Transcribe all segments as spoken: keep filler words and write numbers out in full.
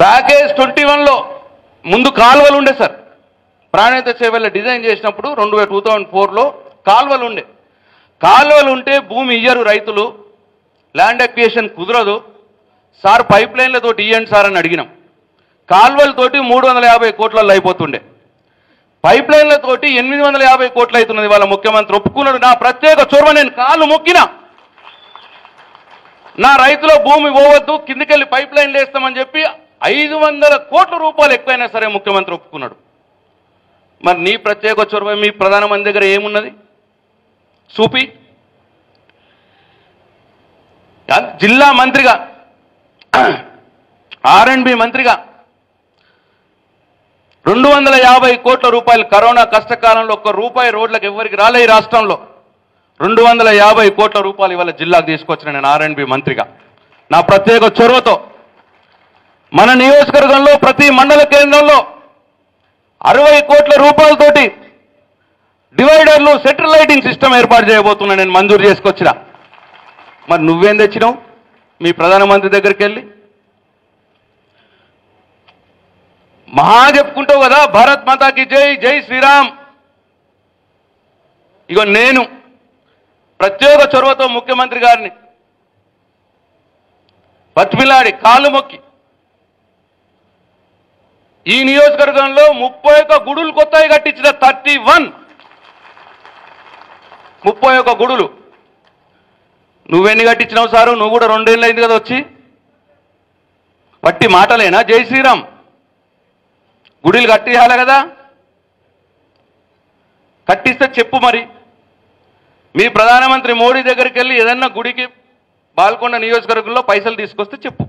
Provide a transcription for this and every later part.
Package twenty వన్లో ముందు కాలువలు ఉండే సార్. ప్రాణహిత సేవల్లో డిజైన్ చేసినప్పుడు రెండు వేల టూ థౌజండ్ ఫోర్లో కాలువలు ఉండే. కాలువలు ఉంటే భూమి ఇయ్యరు రైతులు, ల్యాండ్ అక్విజిషన్ కుదరదు సార్, పైప్ లైన్లతోటి ఇయ్యండి సార్ అని అడిగినాం. కాలువలతోటి మూడు వందల యాభై కోట్లలో అయిపోతుండే, పైప్ లైన్లతోటి ఎనిమిది వందల యాభై కోట్లు అవుతున్నది. వాళ్ళ ముఖ్యమంత్రి ఒప్పుకున్నాడు. నా ప్రత్యేక చొరవ, నేను కాళ్ళు మొక్కినా, నా రైతుల భూమి పోవద్దు, కిందికెళ్ళి పైప్ లైన్లు వేస్తామని చెప్పి ఐదు వందల కోట్ల రూపాయలు ఎక్కువైనా సరే ముఖ్యమంత్రి ఒప్పుకున్నాడు. మరి నీ ప్రత్యేక చొరవ మీ ప్రధానమంత్రి దగ్గర ఏమున్నది చూపి. జిల్లా మంత్రిగా, ఆర్ అండ్ బి మంత్రిగా రెండు వందల యాభై కోట్ల రూపాయలు కరోనా కష్టకాలంలో ఒక్క రూపాయి రోడ్లకు ఎవరికి రాలే ఈ రాష్ట్రంలో. రెండు వందల యాభై కోట్ల రూపాయలు ఇవాళ జిల్లాకు తీసుకొచ్చిన నేను ఆర్ అండ్ బి మంత్రిగా నా ప్రత్యేక చొరవతో. మన నియోజకవర్గంలో ప్రతి మండల కేంద్రంలో అరవై కోట్ల రూపాయలతోటి డివైడర్లు, సెంట్రల్ లైటింగ్ సిస్టమ్ ఏర్పాటు చేయబోతున్నా నేను, మంజూరు చేసుకొచ్చిన. మరి నువ్వేం తెచ్చినావు మీ ప్రధానమంత్రి దగ్గరికి వెళ్ళి? మహా చెప్పుకుంటావు కదా, భారత్ మాతాకి జై, జై శ్రీరామ్. ఇగో నేను ప్రత్యేక చొరవతో ముఖ్యమంత్రి గారిని బతిమిలాడి కాళ్ళు మొక్కి ఈ నియోజకవర్గంలో ముప్పై ఒక్క గుడులు కొత్తగా కట్టించిన థర్టీ వన్ ముప్పై ఒక్క గుడులు. నువ్వెన్ని కట్టించినావు సారు? నువ్వు కూడా రెండేళ్ళు అయింది కదా వచ్చి. వట్టి మాటలేనా జై శ్రీరామ్? గుడిలు కట్టియాలి కదా, కట్టిస్తే చెప్పు. మరి మీ ప్రధానమంత్రి మోడీ దగ్గరికి వెళ్ళి ఏదన్నా గుడికి బాల్కొండ నియోజకవర్గంలో పైసలు తీసుకొస్తే చెప్పు.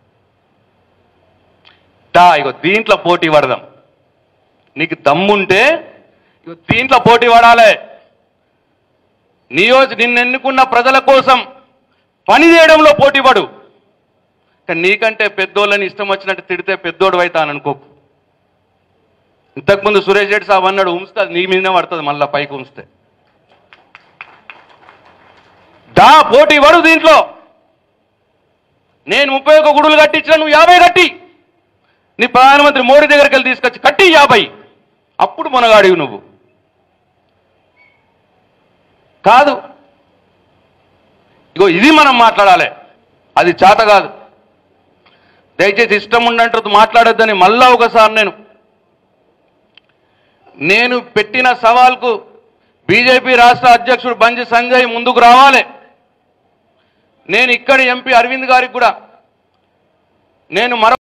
దా ఇగో దీంట్లో పోటీ పడదాం. నీకు దమ్ముంటే ఇగో దీంట్లో పోటీ పడాలి. నియోజ నిన్ను ఎన్నుకున్న ప్రజల కోసం పని చేయడంలో పోటీ పడు. కానీ నీకంటే పెద్దోళ్ళని ఇష్టం వచ్చినట్టు తిడితే పెద్దోడు అవుతాను అనుకోకు. ఇంతకుముందు సురేష్ రెడ్డి సాబ్ అన్నాడు, ఉంచుతా నీ మీదనే పడుతుంది, మళ్ళా పైకి ఉంచితే. దా పోటీ పడు దీంట్లో. నేను ముప్పై ఒక్క గుడులు కట్టించిన, నువ్వు యాభై కట్టి నీ ప్రధానమంత్రి మోడీ దగ్గరికి వెళ్ళి తీసుకొచ్చి కట్టి యాభై, అప్పుడు మొనగాడివి నువ్వు. కాదు, ఇగో ఇది మనం మాట్లాడాలి. అది చేత కాదు. దయచేసి ఇష్టం ఉండంటూ మాట్లాడొద్దని మళ్ళా ఒకసారి నేను నేను పెట్టిన సవాల్కు బీజేపీ రాష్ట్ర అధ్యక్షుడు బండి సంజయ్ ముందుకు రావాలి. నేను ఇక్కడి ఎంపీ అరవింద్ గారికి కూడా నేను మరో